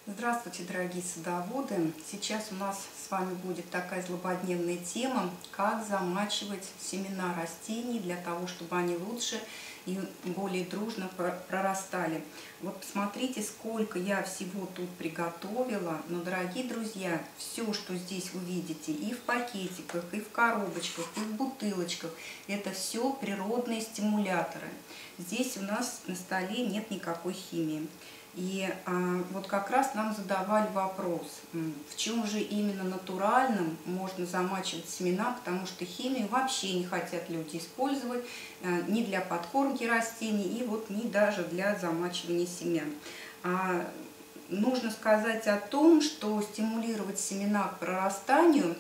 Здравствуйте, дорогие садоводы! Сейчас у нас с вами будет такая злободневная тема, как замачивать семена растений для того, чтобы они лучше и более дружно прорастали. Вот посмотрите, сколько я всего тут приготовила. Но, дорогие друзья, все, что здесь вы видите, и в пакетиках, и в коробочках, и в бутылочках, это все природные стимуляторы. Здесь у нас на столе нет никакой химии. И вот как раз нам задавали вопрос, в чем же именно натуральном можно замачивать семена, потому что химию вообще не хотят люди использовать ни для подкормки растений, и вот ни даже для замачивания семян. Нужно сказать о том, что стимулировать семена к прорастанию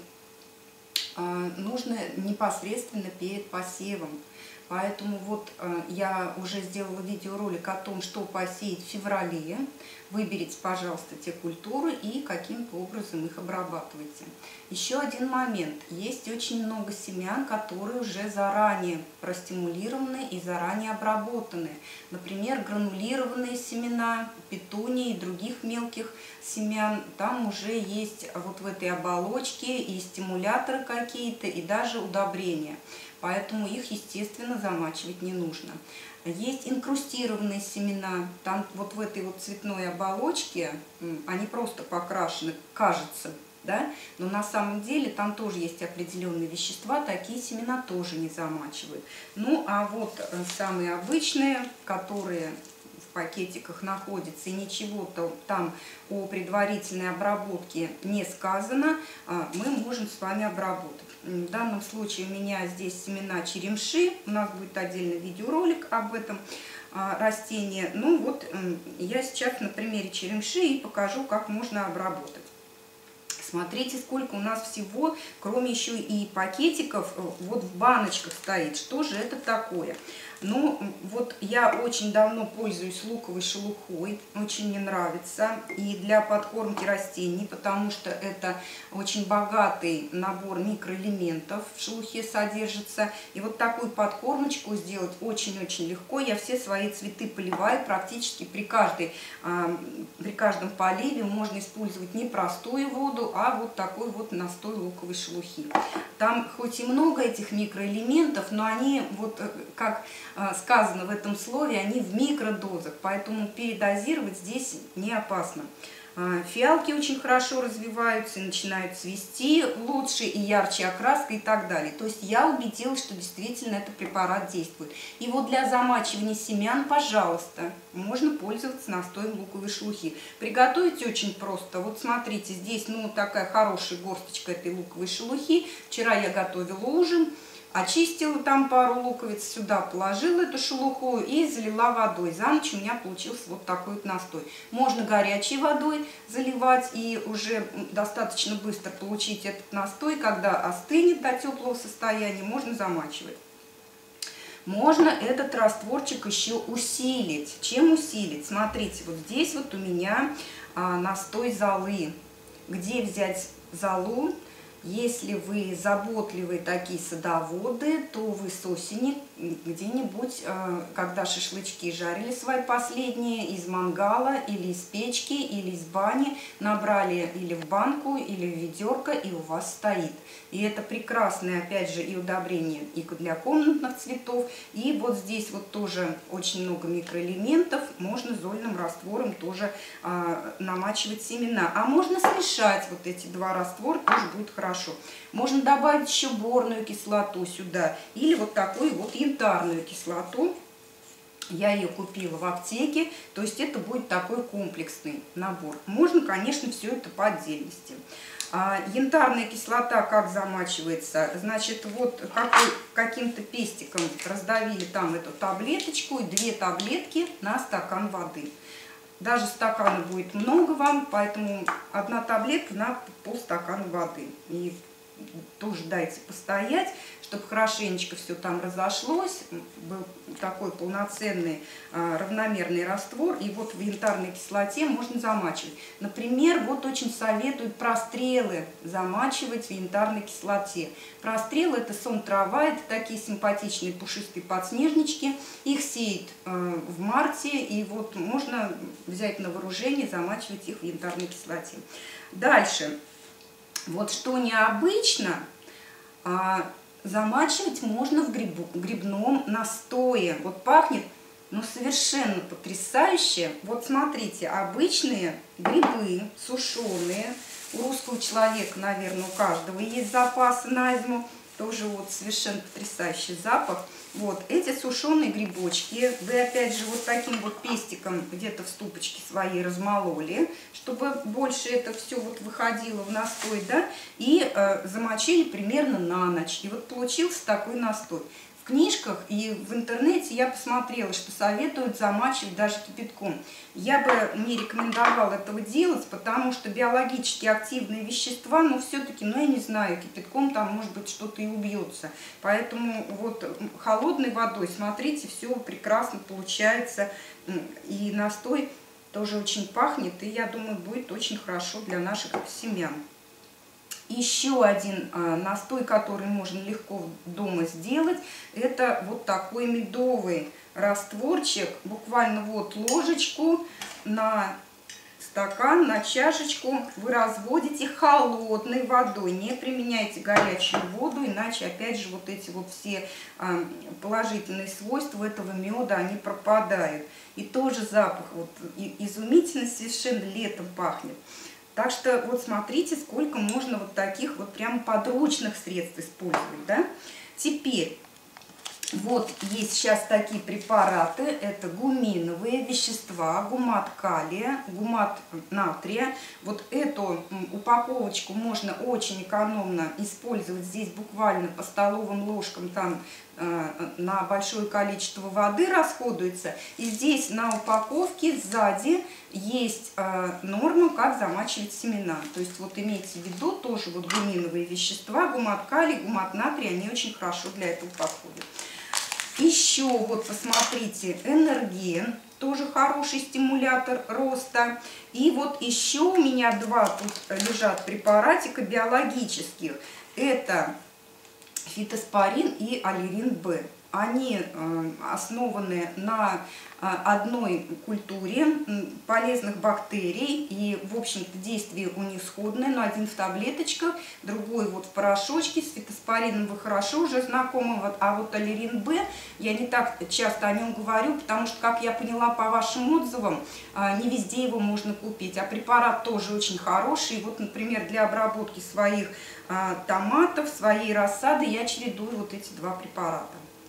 нужно непосредственно перед посевом. Поэтому вот я уже сделала видеоролик о том, что посеять в феврале. Выберите, пожалуйста, те культуры и каким-то образом их обрабатывайте. Еще один момент. Есть очень много семян, которые уже заранее простимулированы и заранее обработаны. Например, гранулированные семена, петунии и других мелких семян. Там уже есть вот в этой оболочке и стимуляторы какие-то, и даже удобрения. Поэтому их, естественно, замачивать не нужно. Есть инкрустированные семена, там вот в этой вот цветной оболочке, они просто покрашены, кажется, да? Но на самом деле там тоже есть определенные вещества, такие семена тоже не замачивают. Ну, а вот самые обычные, которые в пакетиках находятся, и ничего-то там о предварительной обработке не сказано, мы можем с вами обработать. В данном случае у меня здесь семена черемши, у нас будет отдельный видеоролик об этом растении. Ну вот я сейчас на примере черемши и покажу, как можно обработать. Смотрите, сколько у нас всего, кроме еще и пакетиков, вот в баночках стоит. Что же это такое? Ну, вот я очень давно пользуюсь луковой шелухой, очень мне нравится. И для подкормки растений, потому что это очень богатый набор микроэлементов в шелухе содержится. И вот такую подкормочку сделать очень-очень легко. Я все свои цветы поливаю практически при каждом поливе. Можно использовать не простую воду, а вот такой вот настой луковой шелухи. Там хоть и много этих микроэлементов, но они, вот как сказано в этом слове, они в микродозах, поэтому передозировать здесь не опасно. Фиалки очень хорошо развиваются и начинают цвести лучше и ярче окраска и так далее. То есть я убедилась, что действительно этот препарат действует. И вот для замачивания семян, пожалуйста, можно пользоваться настоем луковой шелухи. Приготовить очень просто. Вот смотрите, здесь такая хорошая горсточка этой луковой шелухи. Вчера я готовила ужин. Очистила там пару луковиц, сюда положила эту шелуху и залила водой. За ночь у меня получился вот такой вот настой. Можно горячей водой заливать и уже достаточно быстро получить этот настой. Когда остынет до теплого состояния, можно замачивать. Можно этот растворчик еще усилить. Чем усилить? Смотрите, вот здесь вот у меня настой золы. Где взять золу? Если вы заботливые такие садоводы, то вы с осени где-нибудь, когда шашлычки жарили свои последние, из мангала или из печки, или из бани, набрали или в банку, или в ведерко, и у вас стоит. И это прекрасное, опять же, и удобрение и для комнатных цветов. И вот здесь вот тоже очень много микроэлементов. Можно зольным раствором тоже намачивать семена. А можно смешать вот эти два раствора, тоже будет хорошо. Можно добавить еще борную кислоту сюда. Или вот такую вот янтарную кислоту. Я ее купила в аптеке. То есть это будет такой комплексный набор. Можно, конечно, все это по отдельности. Янтарная кислота как замачивается? Значит, вот каким-то пестиком раздавили там эту таблеточку и 2 таблетки на стакан воды. Даже стакана будет много вам, поэтому 1 таблетка на полстакана воды. И тоже дайте постоять, чтобы хорошенечко все там разошлось, был такой полноценный равномерный раствор. И вот в янтарной кислоте можно замачивать. Например, вот очень советуют прострелы замачивать в янтарной кислоте. Прострелы — это сон-трава, это такие симпатичные пушистые подснежнички. Их сеют в марте, и вот можно взять на вооружение, замачивать их в янтарной кислоте. Дальше. Вот что необычно, замачивать можно в грибном настое. Вот пахнет, ну, совершенно потрясающе. Вот смотрите, обычные грибы сушеные. У русского человека, наверное, у каждого есть запасы на зиму. Тоже вот совершенно потрясающий запах. Вот эти сушеные грибочки вы опять же вот таким вот пестиком где-то в ступочке своей размололи, чтобы больше это все вот выходило в настой, да, и замочили примерно на ночь. И вот получился такой настой. В книжках и в интернете я посмотрела, что советуют замачивать даже кипятком. Я бы не рекомендовала этого делать, потому что биологически активные вещества, но все-таки, ну я не знаю, кипятком там может быть что-то и убьется. Поэтому вот холодной водой, смотрите, все прекрасно получается. И настой тоже очень пахнет, и я думаю, будет очень хорошо для наших семян. Еще один настой, который можно легко дома сделать, это вот такой медовый растворчик. Буквально вот ложечку на стакан, на чашечку вы разводите холодной водой. Не применяйте горячую воду, иначе опять же вот эти вот все положительные свойства этого меда, они пропадают. И тоже запах вот изумительно, совершенно летом пахнет. Так что вот смотрите, сколько можно вот таких вот прям подручных средств использовать, да. Теперь вот есть сейчас такие препараты, это гуминовые вещества, гумат калия, гумат натрия. Вот эту упаковочку можно очень экономно использовать. Здесь буквально по столовым ложкам там на большое количество воды расходуется. И здесь на упаковке сзади есть норма, как замачивать семена. То есть вот имейте в виду тоже вот гуминовые вещества, гумат калий, гумат натрия, они очень хорошо для этого подходят. Еще вот посмотрите, энерген, тоже хороший стимулятор роста. И вот еще у меня два тут лежат препаратика биологических. Это фитоспорин и аллерин Б. Они основаны на одной культуре полезных бактерий, и, в общем-то, действие у них сходное, но один в таблеточках, другой вот в порошочке. С фитоспорином вы хорошо уже знакомы, а вот аллерин Б, я не так часто о нем говорю, потому что, как я поняла по вашим отзывам, не везде его можно купить, а препарат тоже очень хороший. Вот, например, для обработки своих томатов, своей рассады я чередую вот эти два препарата.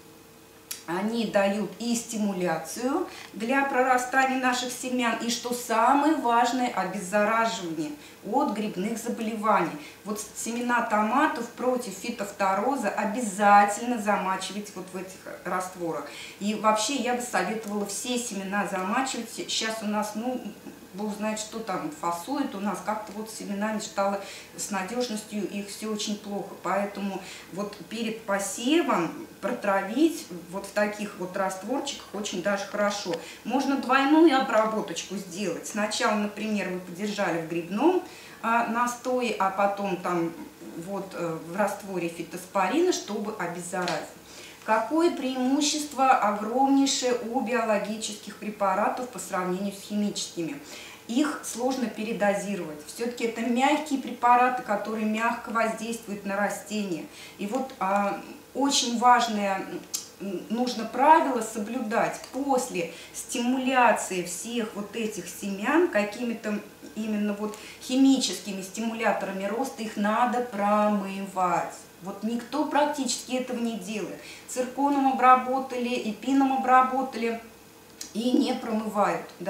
Они дают и стимуляцию для прорастания наших семян, и, что самое важное, обеззараживание от грибных заболеваний. Вот семена томатов против фитофтороза обязательно замачивать вот в этих растворах. И вообще я бы советовала все семена замачивать. Сейчас у нас, ну, Бог знает, что там фасует у нас, как-то вот с семенами стало, с надежностью их все очень плохо. Поэтому вот перед посевом протравить вот в таких вот растворчиках очень даже хорошо. Можно двойную обработочку сделать. Сначала, например, вы подержали в грибном настое, а потом там вот в растворе фитоспорина, чтобы обеззаразить. Какое преимущество огромнейшее у биологических препаратов по сравнению с химическими? Их сложно передозировать. Все-таки это мягкие препараты, которые мягко воздействуют на растения. И вот очень важное нужно правило соблюдать. После стимуляции всех вот этих семян какими-то именно вот химическими стимуляторами роста их надо промывать. Вот никто практически этого не делает. Цирконом обработали, эпином обработали и не промывают, да?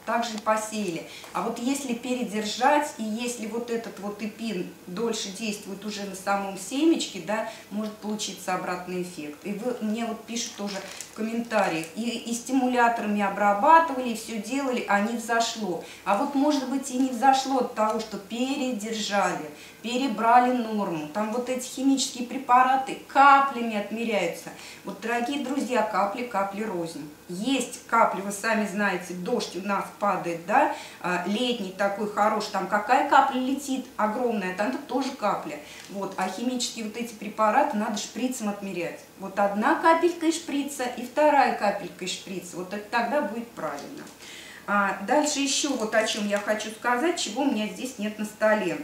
также посеяли. А вот если передержать, и если вот этот вот эпин дольше действует уже на самом семечке, да, может получиться обратный эффект. И вы мне вот пишут тоже в комментариях, и стимуляторами обрабатывали, и все делали, а не взошло. А вот может быть и не взошло от того, что передержали, перебрали норму. Там вот эти химические препараты каплями отмеряются. Вот, дорогие друзья, капли рознь. Есть капли, вы сами знаете, дождь у нас падает, да, летний такой хороший, там какая капля летит, огромная, там тоже капля. Вот, а химические вот эти препараты надо шприцем отмерять. Вот одна капелька из шприца и вторая капелька из шприца. Вот это тогда будет правильно. Дальше еще вот о чем я хочу сказать, чего у меня здесь нет на столе.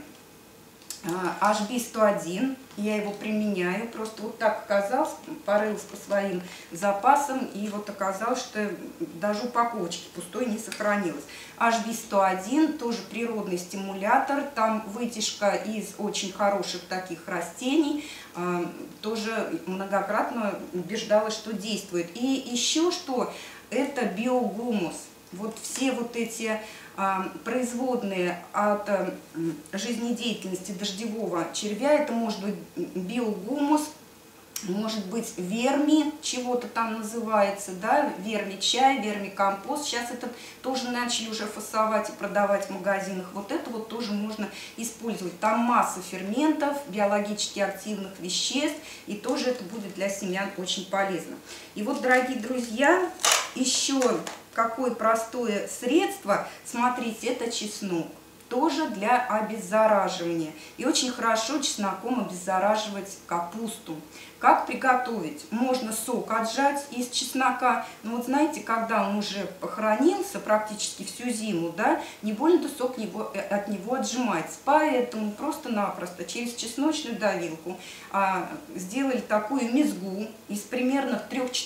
HB101, я его применяю, просто вот так оказалось, порылась по своим запасам, и вот оказалось, что даже упаковочки пустой не сохранилось. HB101 тоже природный стимулятор, там вытяжка из очень хороших таких растений, тоже многократно убеждалась, что действует. И еще что, это биогумус. Вот все вот эти производные от жизнедеятельности дождевого червя, это может быть биогумус, может быть верми, чего-то там называется, да, верми-чай, верми-компост. Сейчас это тоже начали уже фасовать и продавать в магазинах. Вот это вот тоже можно использовать. Там масса ферментов, биологически активных веществ, и тоже это будет для семян очень полезно. И вот, дорогие друзья, еще какое простое средство, смотрите, это чеснок, тоже для обеззараживания. И очень хорошо чесноком обеззараживать капусту. Как приготовить? Можно сок отжать из чеснока, но вот знаете, когда он уже похоронился практически всю зиму, да, не больно-то сок от него отжимается. Поэтому просто-напросто через чесночную давилку сделали такую мезгу из примерно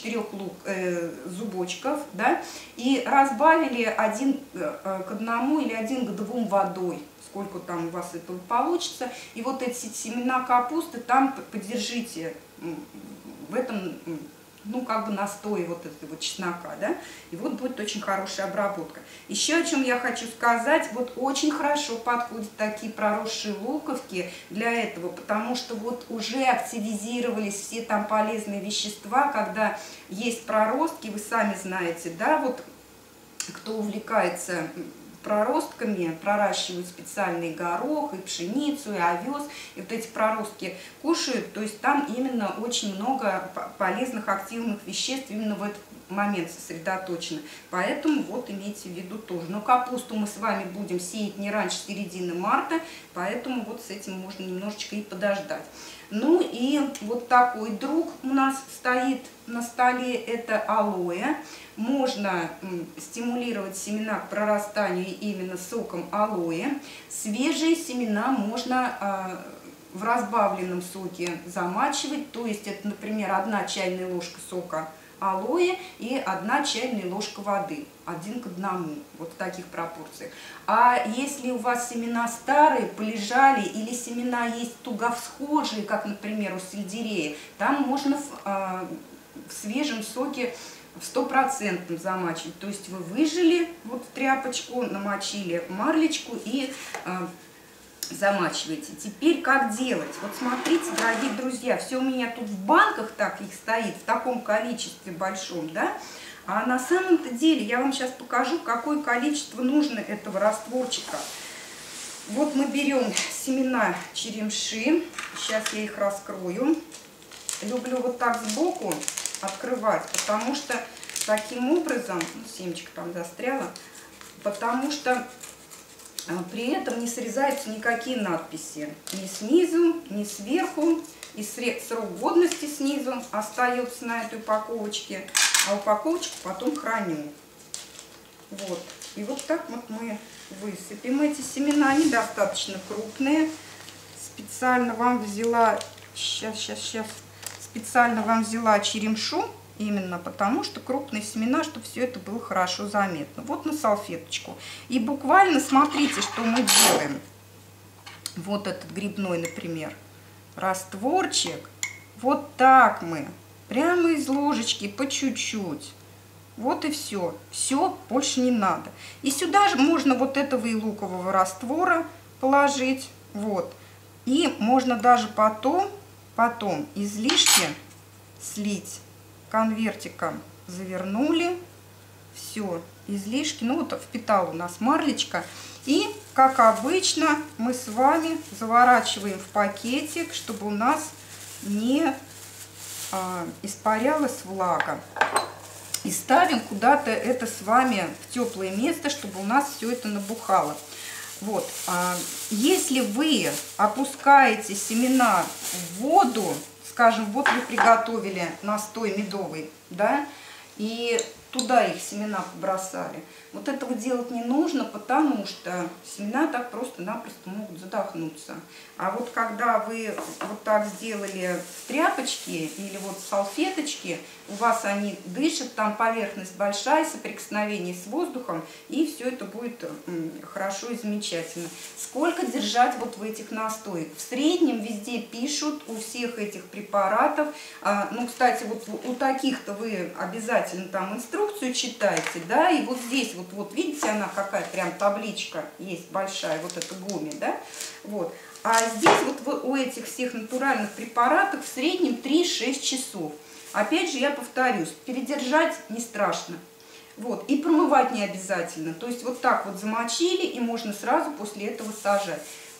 3-4 зубочков, да, и разбавили 1 к 1 или 1 к 2 водой. Сколько там у вас этого получится. И вот эти семена капусты там подержите в этом, ну, как бы настое вот этого вот чеснока, да, и вот будет очень хорошая обработка. Еще о чем я хочу сказать, вот очень хорошо подходят такие проросшие луковки для этого, потому что вот уже активизировались все там полезные вещества, когда есть проростки, вы сами знаете, да, вот кто увлекается проростками, проращивают специальный горох, и пшеницу, и овес, и вот эти проростки кушают, то есть там именно очень много полезных активных веществ именно в этот момент сосредоточено. Поэтому вот имейте в виду тоже. Но капусту мы с вами будем сеять не раньше середины марта, поэтому вот с этим можно немножечко и подождать. Ну и вот такой друг у нас стоит на столе, это алоэ. Можно стимулировать семена к прорастанию именно соком алоэ. Свежие семена можно в разбавленном соке замачивать, то есть это, например, 1 чайная ложка сока алоэ и 1 чайная ложка воды, 1 к 1, вот в таких пропорциях. А если у вас семена старые, полежали, или семена есть туговсхожие, как, например, у сельдерея, там можно в свежем соке в 100% замачивать. То есть вы выжили вот в тряпочку, намочили марлечку и замачиваете. Теперь как делать? Вот смотрите, дорогие друзья, все у меня тут в банках так их стоит, в таком количестве большом, да? А на самом-то деле я вам сейчас покажу, какое количество нужно этого растворчика. Вот мы берем семена черемши, сейчас я их раскрою. Люблю вот так сбоку открывать, потому что таким образом, семечко там застряло, потому что при этом не срезаются никакие надписи. Ни снизу, ни сверху. И срок годности снизу остается на этой упаковочке. А упаковочку потом храню. Вот. И вот так вот мы высыпем эти семена. Они достаточно крупные. Специально вам взяла... Сейчас. Специально вам взяла черемшу. Именно потому, что крупные семена, чтобы все это было хорошо заметно. Вот на салфеточку. И буквально смотрите, что мы делаем. Вот этот грибной, например, растворчик. Вот так мы, прямо из ложечки, по чуть-чуть. Вот и все. Все, больше не надо. И сюда же можно вот этого и лукового раствора положить. Вот. И можно даже потом излишки слить. Конвертиком завернули. Все, излишки. Ну вот впитала у нас марлечка. И, как обычно, мы с вами заворачиваем в пакетик, чтобы у нас не испарялась влага. И ставим куда-то это с вами в теплое место, чтобы у нас все это набухало. Вот. Если вы опускаете семена в воду, скажем, вот вы приготовили настой медовый, да, и туда их семена побросали. Вот этого делать не нужно, потому что семена так просто-напросто могут задохнуться. А вот когда вы вот так сделали в тряпочке или вот салфеточки, у вас они дышат, там поверхность большая, соприкосновение с воздухом, и все это будет хорошо и замечательно. Сколько держать вот в этих настоях? В среднем везде пишут, у всех этих препаратов. Ну, кстати, вот у таких-то вы обязательно там инструкцию читаете, да, и вот здесь вот видите, она какая прям табличка есть большая, вот это гуми, да, вот. А здесь вот у этих всех натуральных препаратов в среднем 3-6 часов. Опять же, я повторюсь, передержать не страшно. Вот, и промывать не обязательно. То есть вот так вот замочили, и можно сразу после этого сажать.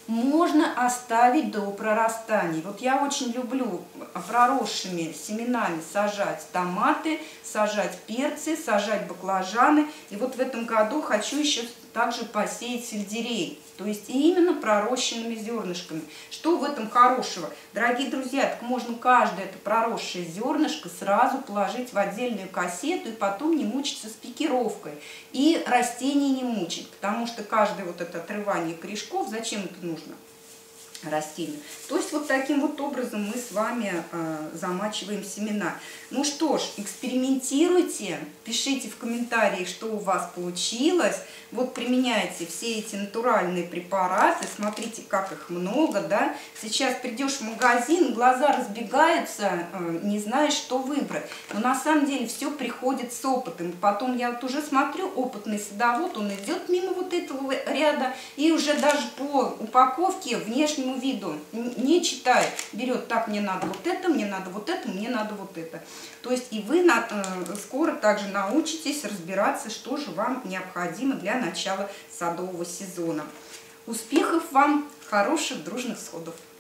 Можно оставить до прорастания. Вот я очень люблю проросшими семенами сажать томаты, сажать перцы, сажать баклажаны. И вот в этом году хочу еще также посеять сельдерей. То есть именно пророщенными зернышками. Что в этом хорошего? Дорогие друзья, так можно каждое это проросшее зернышко сразу положить в отдельную кассету и потом не мучиться с пикировкой. И растения не мучить, потому что каждое вот это отрывание корешков, зачем это нужно растению? То есть вот таким вот образом мы с вами замачиваем семена. Ну что ж, экспериментируйте, пишите в комментариях, что у вас получилось. Вот применяйте все эти натуральные препараты, смотрите, как их много, да. Сейчас придешь в магазин, глаза разбегаются, не знаешь, что выбрать. Но на самом деле все приходит с опытом. Потом я вот уже смотрю, опытный садовод, он идет мимо вот этого ряда и уже даже по упаковке, внешнему виду, не читает, берет, так, мне надо вот это, мне надо вот это, мне надо вот это. То есть и вы скоро также научитесь разбираться, что же вам необходимо для начала садового сезона. Успехов вам, хороших дружных сходов!